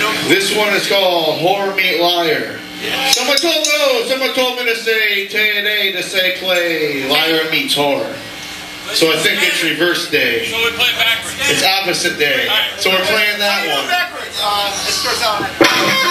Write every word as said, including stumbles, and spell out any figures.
This one is called Whore Meet Liar. Someone told me, oh, someone told me to say today to say play liar meets whore. So I think it's reverse day. So we play backwards. It's opposite day. So we're playing that one. Backwards. Uh, it starts out.